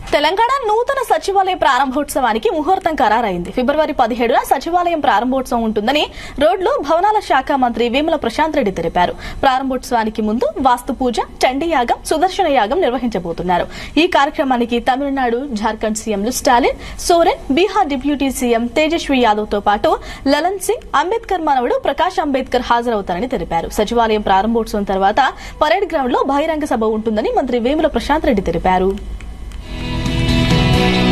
తెలంగాణ నూతన సచివాలయ ప్రారంభోత్సవానికి ముహూర్తం ఖరారైంది. ఫిబ్రవరి 17న సచివాలయం ప్రారంభోత్సవం ఉంటుందని రోడ్లు భవనాల శాఖ మంత్రి వేముల ప్రశాంత్ రెడ్డి తెలిపారు. ప్రారంభోత్సవానికి ముందు వాస్తు పూజ, చండీ యాగం, సుదర్శన యాగం నిర్వహించబోతున్నారు. ఈ కార్యక్రమానికి తమిళనాడు, జార్ఖండ్ సీఎంలు స్టాలిన్, సోరెన్, బీహార్ డిప్యూటీ సీఎం తేజస్వి యాదవ్ తో పాటు లలన్ సింగ్, అంబేద్కర్ మనవడు ప్రకాష్ అంబేద్కర్ హాజరవుతారని తెలిపారు. సచివాలయం ప్రారంభోత్సవం తర్వాత పరేడ్ గ్రౌండ్ లో బహిరంగ సభ ఉంటుందని మంత్రి వేముల ప్రశాంత్ రెడ్డి తెలిపారు.